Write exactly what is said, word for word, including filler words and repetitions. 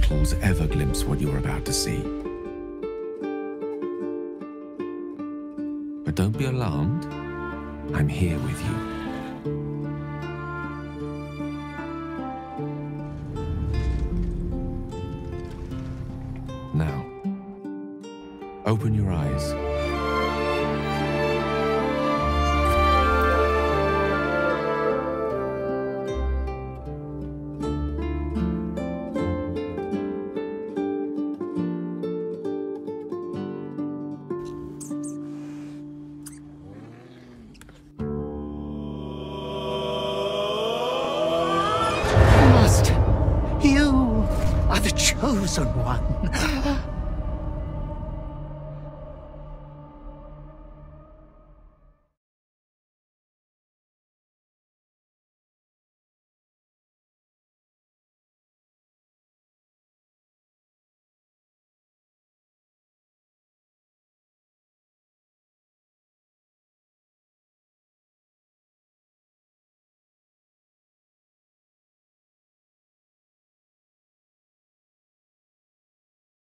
mortals ever glimpse what you're about to see. But don't be alarmed. I'm here with you. Now, open your eyes. Master, you are the chosen one.